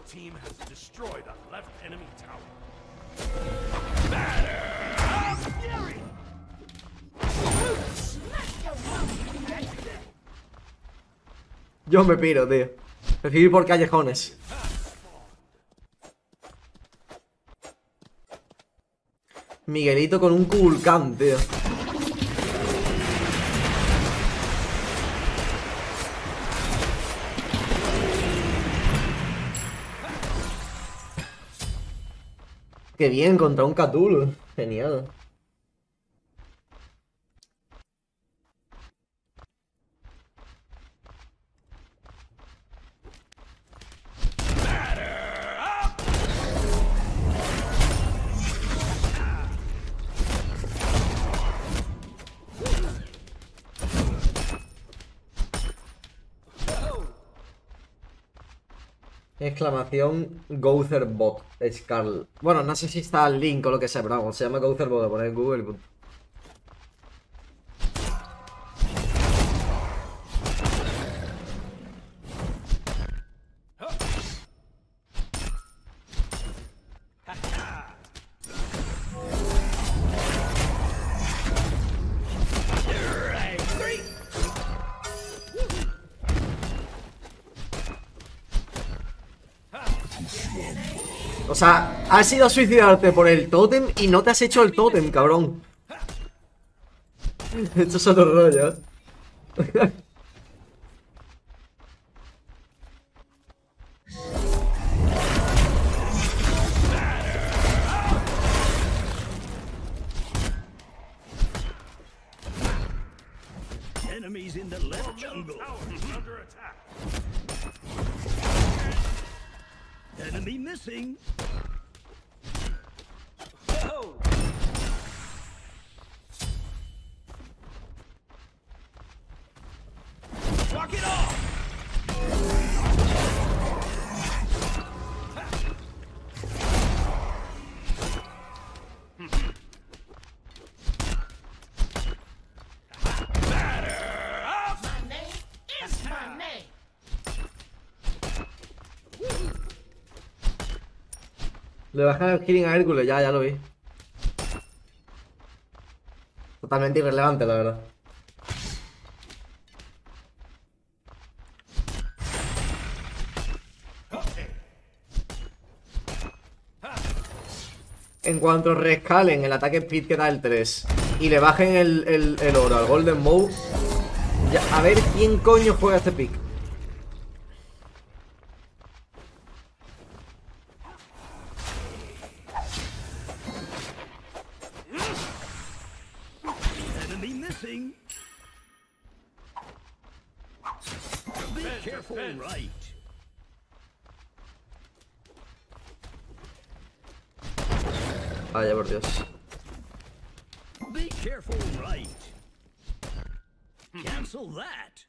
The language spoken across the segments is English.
team has destroyed a left enemy tower. Batter up Fury! Yo me piro, tío. Prefiero ir por callejones. Miguelito con un Kulkan, tío. Qué bien, contra un Cthulhu. Genial. Exclamación GoutherBot Scarl. Bueno, no sé si está el link o lo que sea, pero vamos, se llama GoutherBot, lo ponéis en Google y punto. O sea, has ido a suicidarte por el tótem y no te has hecho el tótem, cabrón. Esto es otro rollo. Enemies in the left jungle. Under attack. Enemy missing. Oh. Knock it off! Le bajan el healing a Hércules, ya lo vi. Totalmente irrelevante, la verdad. En cuanto rescalen el ataque speed que da el 3 y le bajen el oro al Golden Bow, ya, a ver quién coño juega este pick. Enemy missing. Be careful, right. Vaya por Dios. Be careful, right. Cancel that.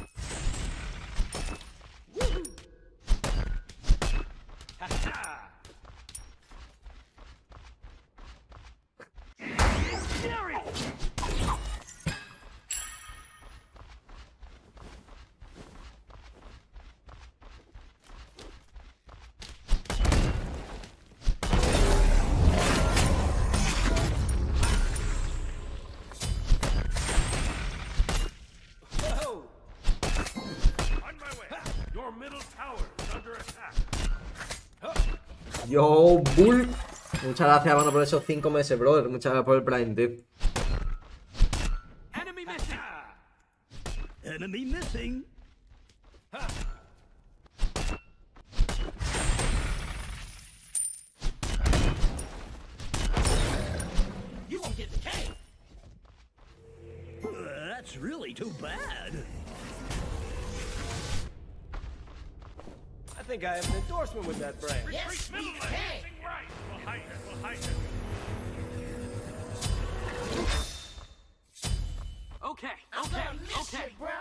Yo, Bull. Muchas gracias, mano, por esos 5 meses, brother. Muchas gracias por el Prime, tío. Enemy missing. Enemy missing. You won't get the cake. That's really too bad. I think I have an endorsement with that brand. Yes, we can. Right. We'll hide it. We'll hide it. Okay. Okay, bro.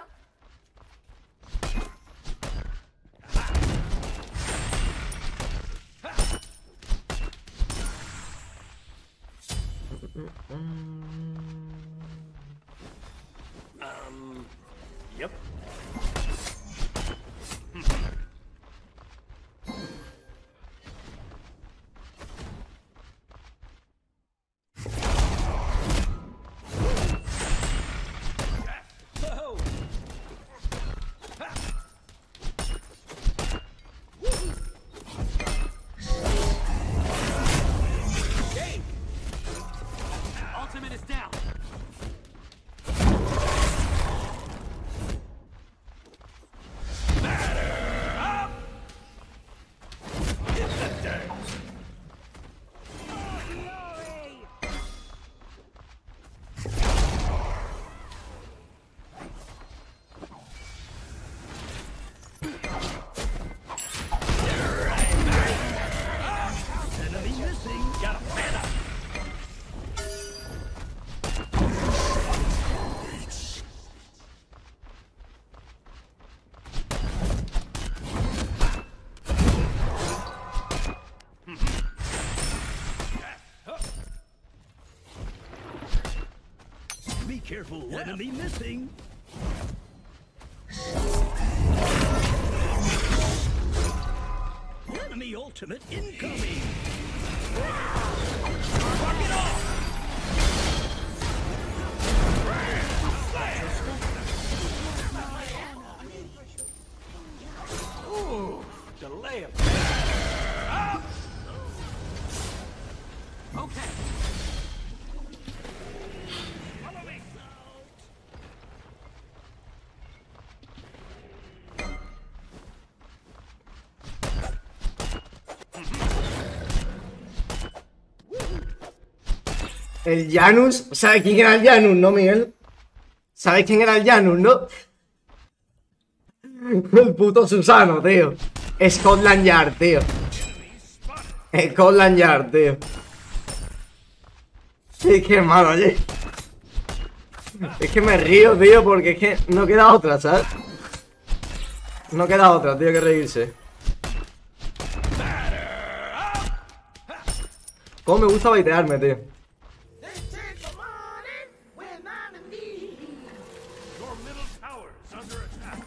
Yep. Careful, enemy missing. Enemy ultimate incoming. Ooh, delay him. Okay. Follow me. El Janus. ¿Sabes quién era el Janus, no, Miguel? ¿Sabes quién era el Janus, no? El puto Susano, tío. Scotland Yard, tío. Scotland Yard, tío. Sí, qué malo, oye. Es que me río, tío, porque es que no queda otra, ¿sabes? No queda otra, tío, que reírse. Cómo me gusta baitearme, tío. Your middle tower is under attack.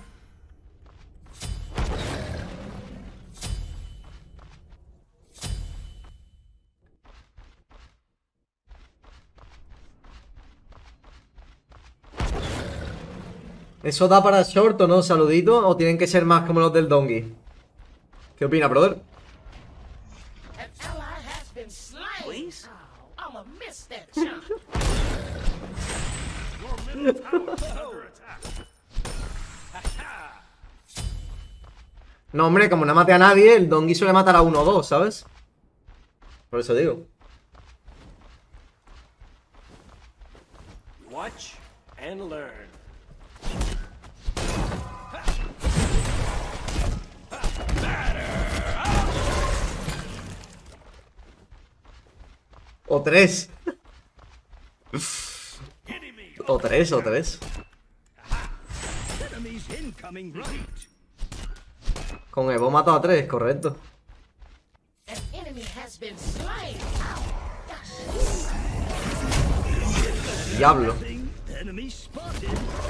¿Eso da para short o no? ¿Saludito? ¿O tienen que ser más como los del Donkey? ¿Qué opina, brother? An ally has been slain. Please? I'ma miss that jump. Your middle tower is under attack. No, hombre, como no mate a nadie, el Donkey suele matar a uno o dos, ¿sabes? Por eso digo. Watch and learn. O tres. Enemy. O tres, o tres. Enemies incoming right. Con Evo mato a tres, correcto. An enemy has been slain. Diablo. Enemy spotted.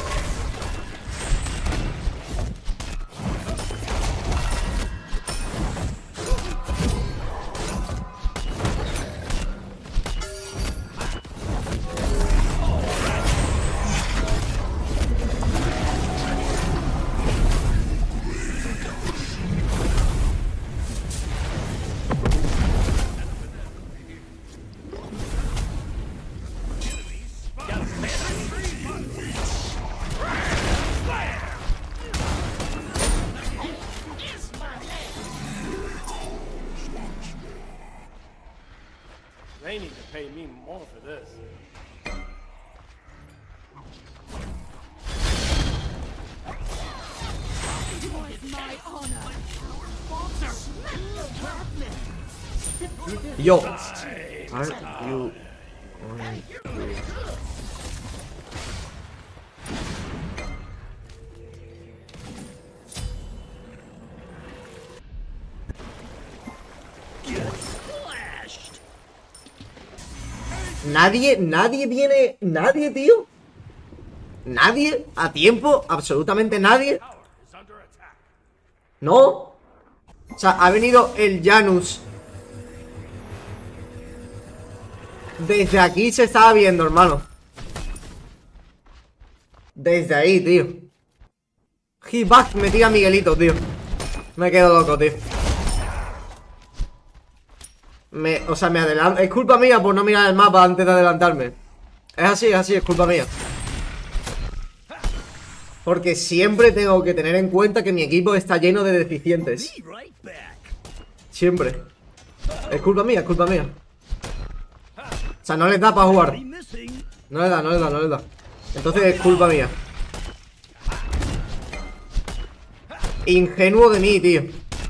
It's my man. They need to pay me more for this. Yo. Are you... Flashed. Nadie viene... Nadie, tío. Nadie, a tiempo, absolutamente nadie. Tower is under attack. No. O sea, ha venido el Janus. Desde aquí se estaba viendo, hermano. Desde ahí, tío. Hitback me tira Miguelito, tío. Me quedo loco, tío. O sea, me adelanto. Es culpa mía por no mirar el mapa antes de adelantarme. Es así, es culpa mía. Porque siempre tengo que tener en cuenta que mi equipo está lleno de deficientes. Be right back. Siempre. Es culpa mía, es culpa mía. O sea, no les da para jugar. Enemy missing. No le da, no le da, no le da. Entonces es culpa mía. Ingenuo de mí, tío.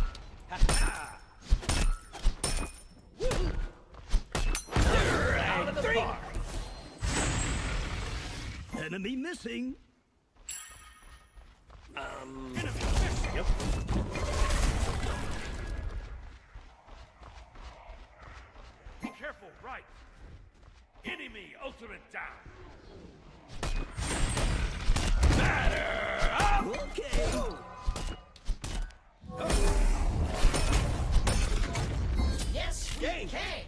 Enemy missing. Be careful, right. Enemy ultimate down. Okay. Yes, we can.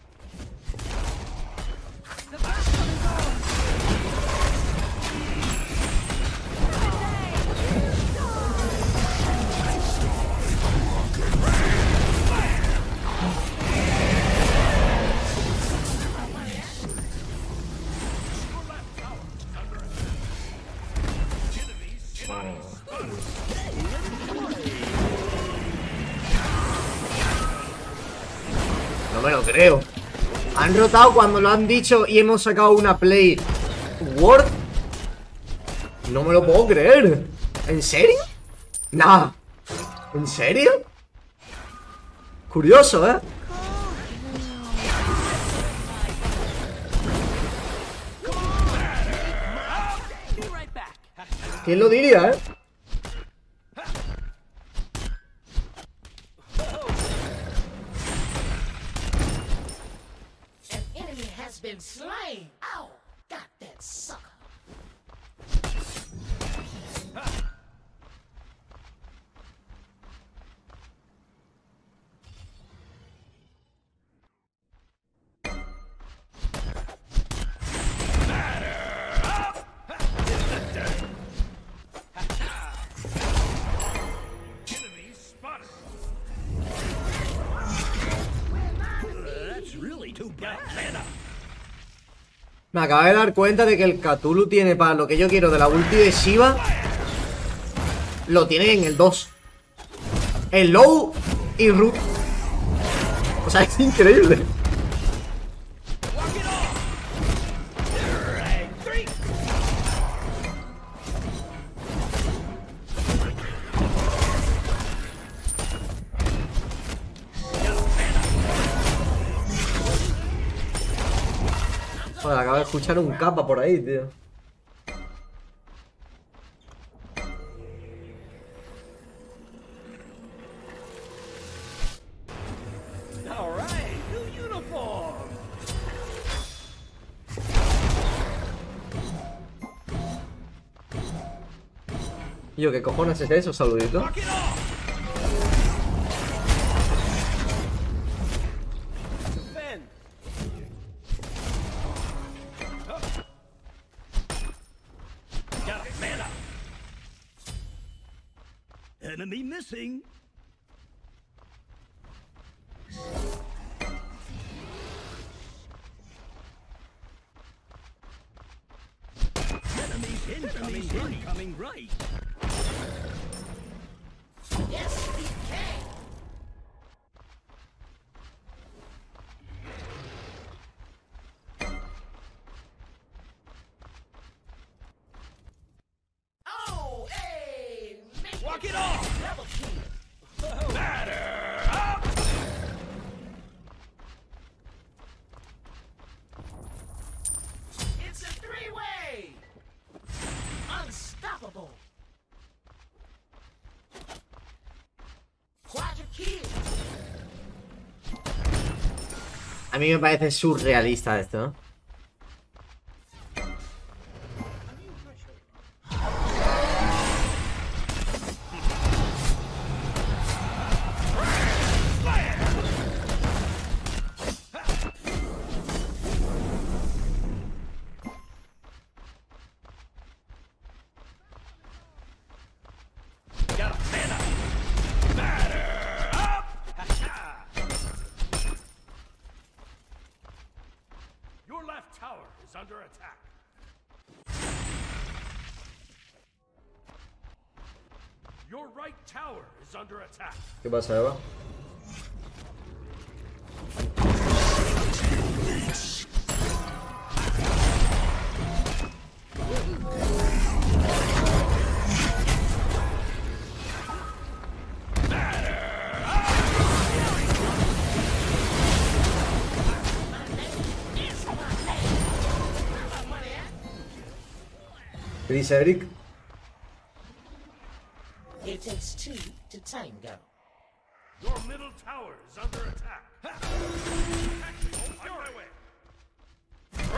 No me lo creo. Han rotado cuando lo han dicho y hemos sacado una play Word. No me lo puedo creer. ¿En serio? Nah. ¿En serio? Curioso, ¿eh? ¿Quién lo diría, eh? An enemy has been slain. Ow! Got that sucker. Enemy spotted. That's really too bad. Me acabo de dar cuenta de que el Cthulhu tiene para lo que yo quiero de la ulti de Shiva. Lo tiene en el 2. El low y root. O sea, es increíble. Joder, acabo de escuchar un capa por ahí, tío. All right, new uniform. Yo, ¿qué cojones es eso, saludito? Knock it off. Ben. Got a man up. Enemy missing. Enemies incoming right. Yes, we can. Oh, hey, make Walk it off. double kill. Batter up. It's a three-way. Unstoppable. Quadra kill. A mí me parece surrealista esto, ¿no? Got a man up. Batter up. Your left tower is under attack. Your right tower is under attack. ¿Qué pasa, Eva? ¿Qué dice Eric? It takes two to tango. Your middle tower is under attack. Tactical on my way.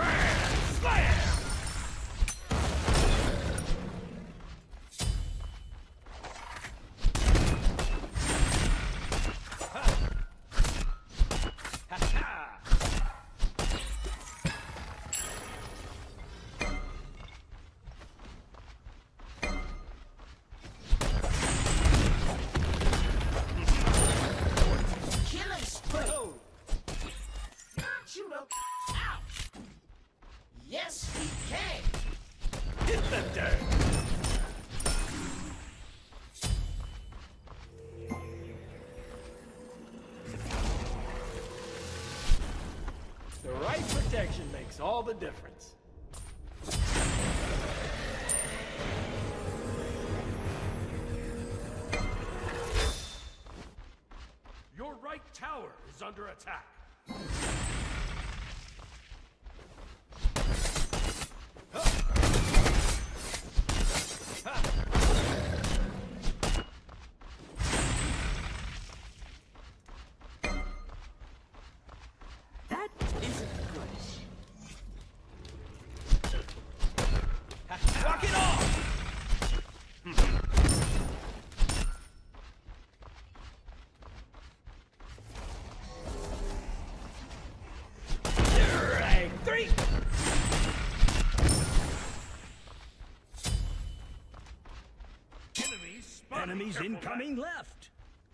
out. Yes, we can. Hit the dirt. The right protection makes all the difference. Your right tower is under attack. That isn't good. Knock it off! Right, 3. Enemies incoming left.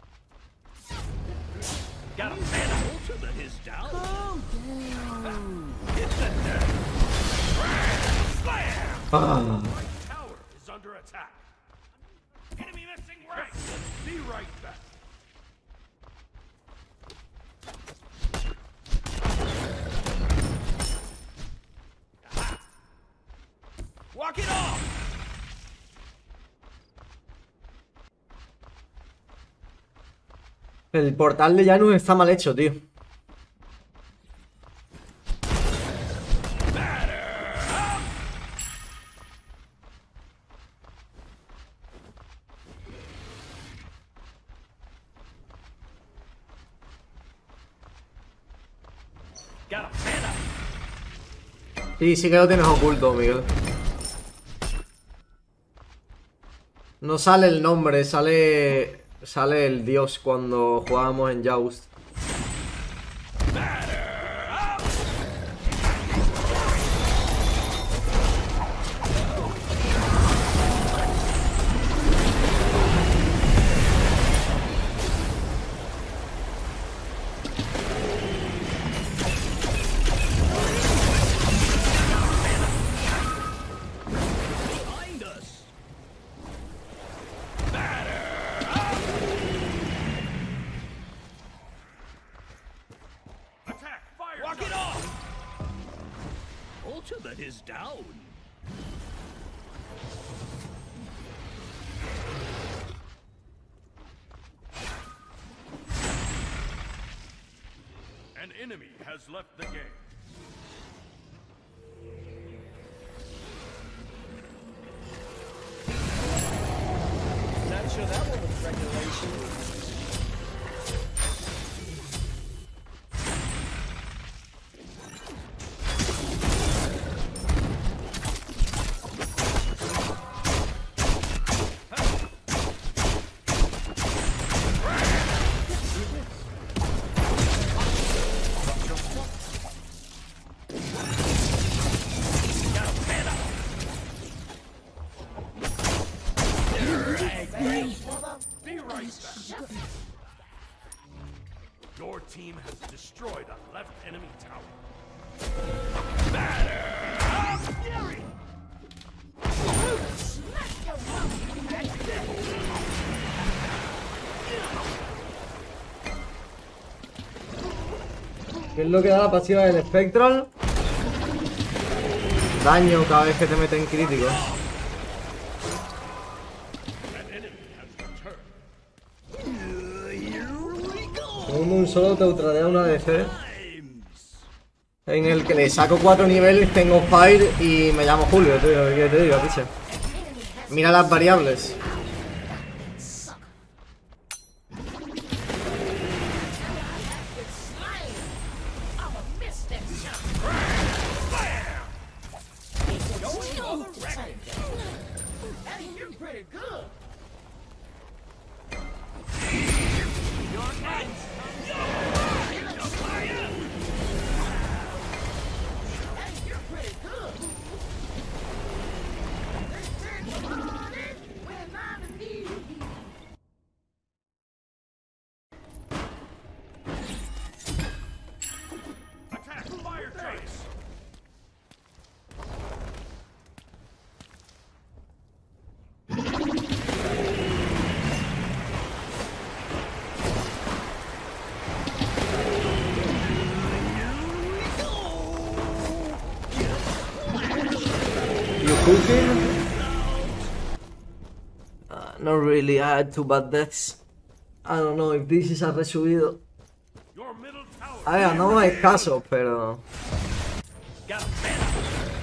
Got him, man. Ultimate is down. Hit the dirt. Slam! Right tower is under attack. Enemy missing right. Be right back. Walk it off! El portal de Janus está mal hecho, tío. Got him, man up. Sí, sí que lo tienes oculto, Miguel. No sale el nombre, sale el dios cuando jugábamos en Joust. Behind us. Attack! Fire! Walk it off! Ultimate is down. An enemy has left the game. Not sure that one was regulation. Be right back. Your team has destroyed a left enemy tower. ¿Qué es lo que da la pasiva del Spectral? Daño cada vez que te meten crítico. An enemy has returned. Como un solo te ultradea una DC. En el que le saco 4 niveles, tengo Fire y me llamo Julio, tío. ¿Qué te digo, piche? Mira las variables. Pretty good. You're pretty good. We're not race. You cooking? Not really, I had 2 bad deaths. I don't know if this is a resubido. Your middle tower. No hay caso, pero... Got better.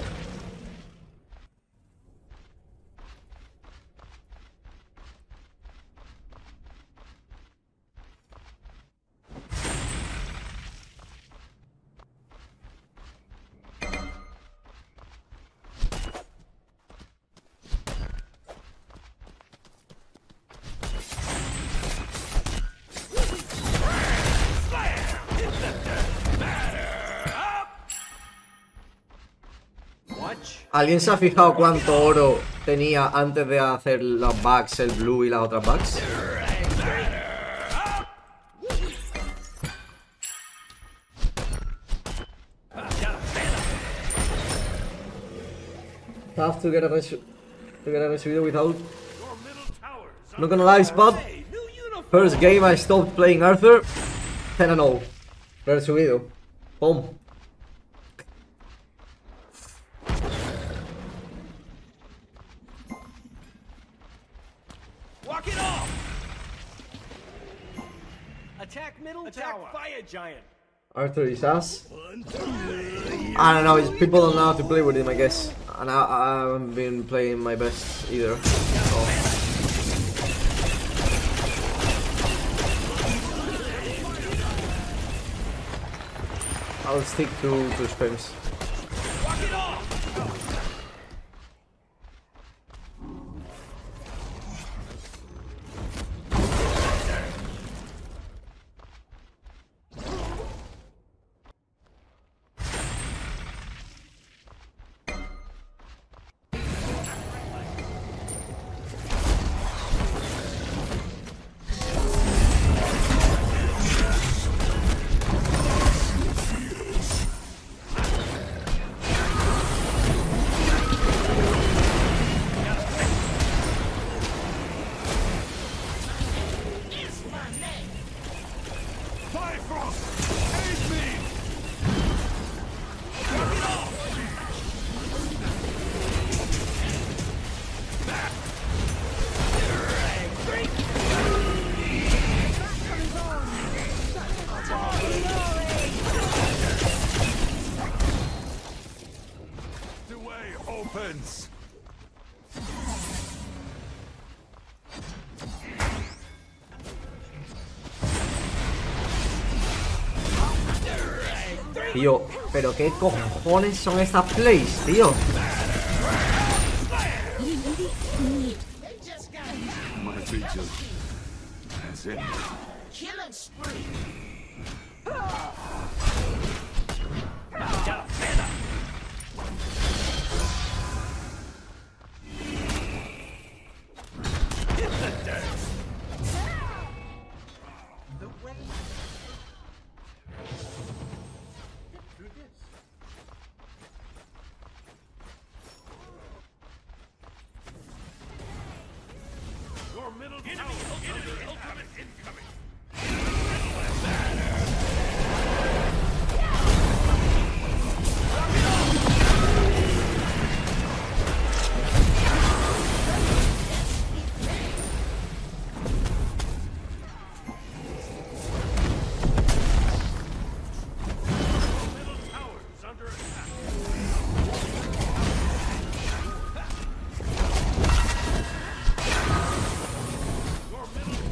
¿Alguien se ha fijado cuánto oro tenía antes de hacer las bugs, el blue y las otras bugs? Have to get a resubido without... Not gonna lie, Spot. First game I stopped playing Arthur. 10-0. Resubido. Boom. Walk it off. Attack middle tower. Fire giant. Arthur is ass. I don't know, people don't know how to play with him, I guess. And I haven't been playing my best either. So. I'll stick to scrims. Walk it off. Opens. Tío, pero qué cojones son estas plays, tío. Might be just. That's it. Killing spree. Your middle tower. Ultimate incoming. Your middle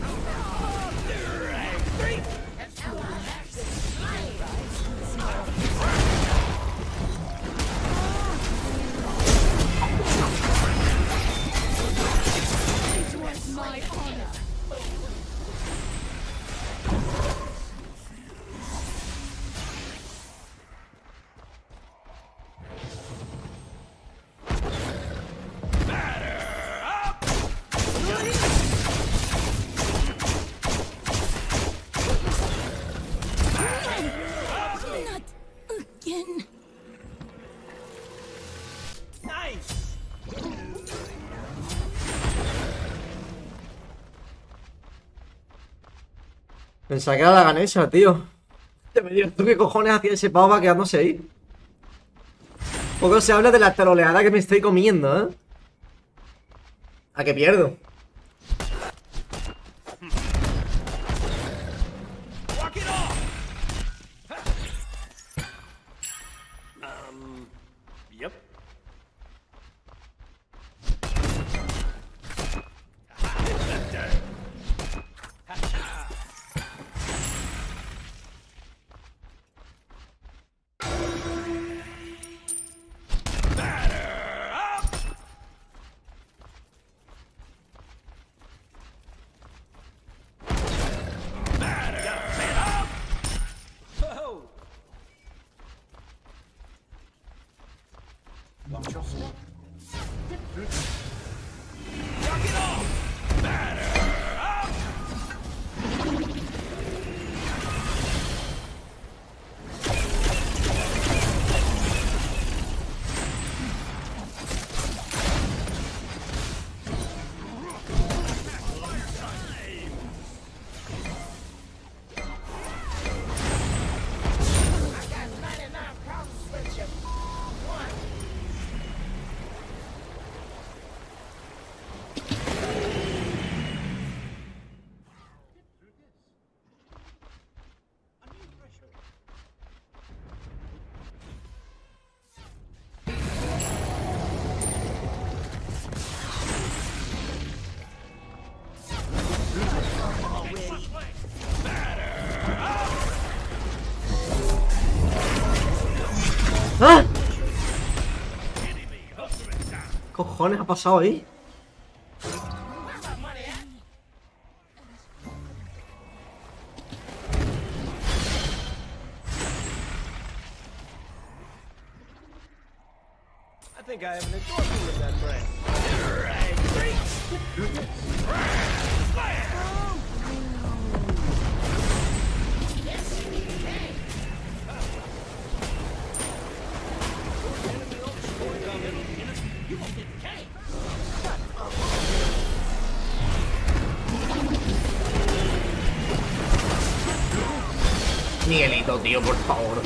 Pensaba que era la Ganesha, tío. Te me digo, ¿tú qué cojones hacía ese pavo vaqueándose ahí? Poco se habla de la troleada que me estoy comiendo, ¿eh? ¿A qué pierdo? Walk it off. Yep. Oh. Watch your step. Walk it off. Batter up. I got 99 problems with you. One. ¡Ah! ¿Qué cojones ha pasado ahí? Where's my money at? I think I have an endorphin with that brand. Yes, you can. You won't get cake. Miguelito, tío, por favor.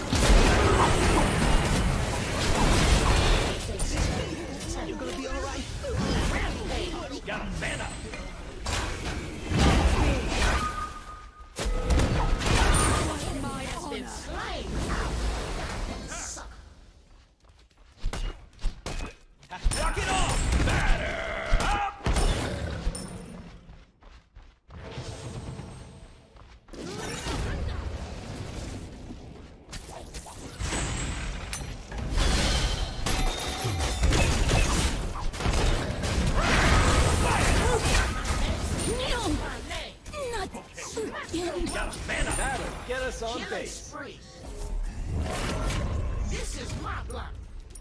Gotta man up. Has been slain. Sucker. Walk it off. Batter up. Gotta man up. That'll get us on Killing base. spree. This is my block.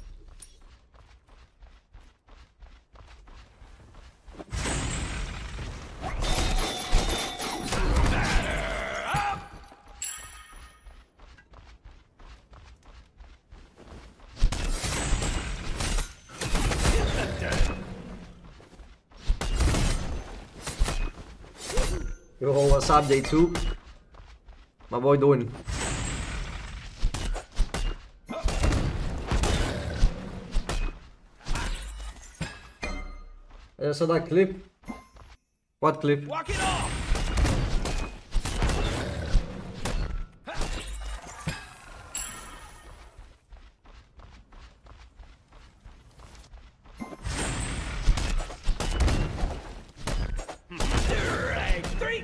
Yo, what's up, J2? My boy doing? I saw that clip. What clip? Walk it off. Drag 3.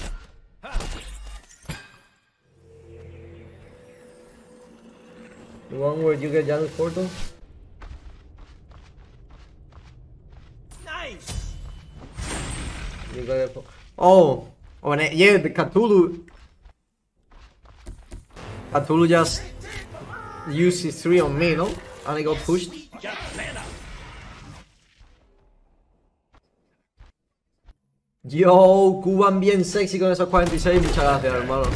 The one where you get Janus Portal? Nice. You got it. Oh, yeah, the Cthulhu. Cthulhu just used his 3 on me, no? And I got pushed. Gotta man up. Yo, Cuban bien sexy con esos 46. Muchas gracias, hermano.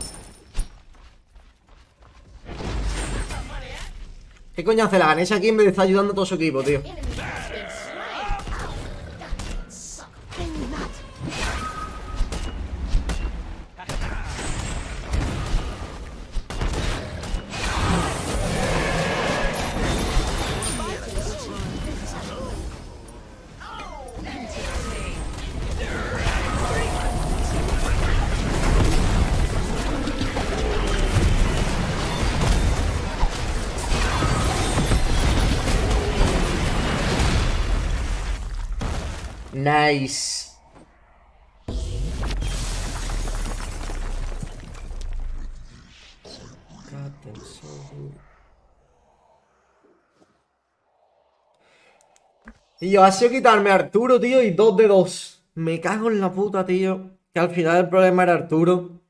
¿Qué coño hace la Ganesha aquí en vez de estar ayudando a todo su equipo, tío? Enemy has been slain. Sucker. Can you not? Nice. Tío, ha sido quitarme a Arturo, tío, y 2 de 2. Me cago en la puta, tío. Que al final el problema era Arturo.